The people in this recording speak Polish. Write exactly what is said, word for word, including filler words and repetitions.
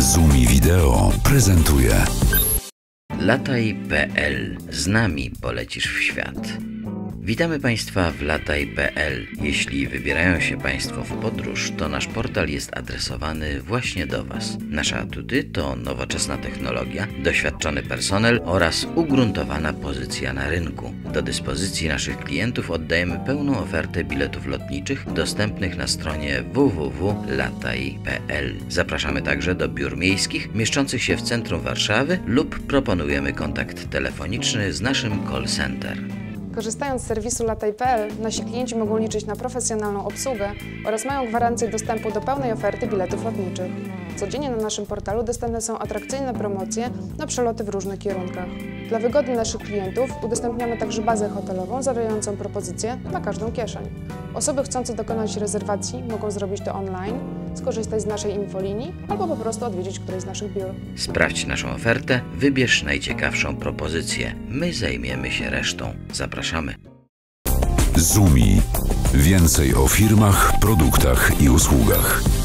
Zumi Wideo prezentuje Lataj kropka pe el. Z nami polecisz w świat. Witamy Państwa w Lataj kropka pe el. Jeśli wybierają się Państwo w podróż, to nasz portal jest adresowany właśnie do Was. Nasze atuty to nowoczesna technologia, doświadczony personel oraz ugruntowana pozycja na rynku. Do dyspozycji naszych klientów oddajemy pełną ofertę biletów lotniczych dostępnych na stronie w w w kropka lataj kropka pe el. Zapraszamy także do biur miejskich mieszczących się w centrum Warszawy lub proponujemy kontakt telefoniczny z naszym call center. Korzystając z serwisu lataj kropka pe el, nasi klienci mogą liczyć na profesjonalną obsługę oraz mają gwarancję dostępu do pełnej oferty biletów lotniczych. Codziennie na naszym portalu dostępne są atrakcyjne promocje na przeloty w różnych kierunkach. Dla wygody naszych klientów udostępniamy także bazę hotelową zawierającą propozycje na każdą kieszeń. Osoby chcące dokonać rezerwacji mogą zrobić to online, skorzystać z naszej infolinii albo po prostu odwiedzić któreś z naszych biur. Sprawdź naszą ofertę, wybierz najciekawszą propozycję. My zajmiemy się resztą. Zapraszamy. Zumi. Więcej o firmach, produktach i usługach.